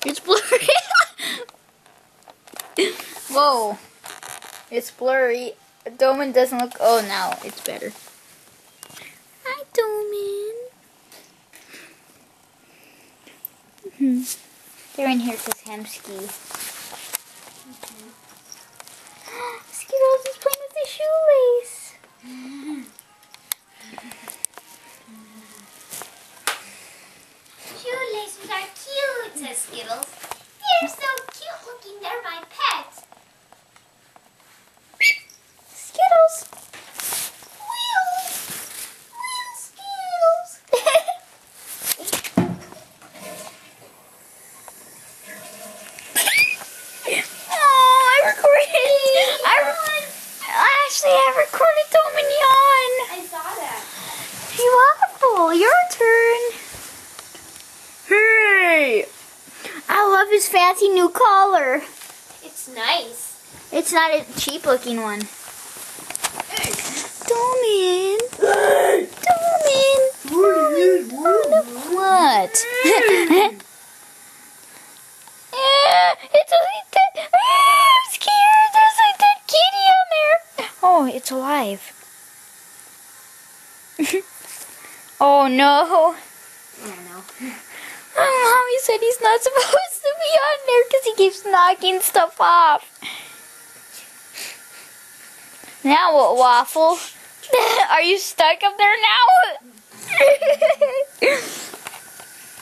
It's blurry. Whoa. It's blurry. Doman doesn't look... Oh, now it's better. Hi, Doman. They're in here because Hemsky. Skittles is playing with the shoelace. Shoelaces are cute, says Skittles. They're so cute looking. They're my pets. Skittles. Wheels. Skittles. Oh, I recorded. Ashley, I recorded Doman yawn. I saw that. Hey, Waffle, your turn. Hey! I love his fancy new collar. It's nice. It's not a cheap looking one. Hey. Doman! Doman! What? It's a dead. I'm scared. There's a dead kitty on there. Oh, it's alive. Oh no. Yeah, no. Mommy said he's not supposed to be on there because he keeps knocking stuff off. Now what, Waffle? Are you stuck up there now?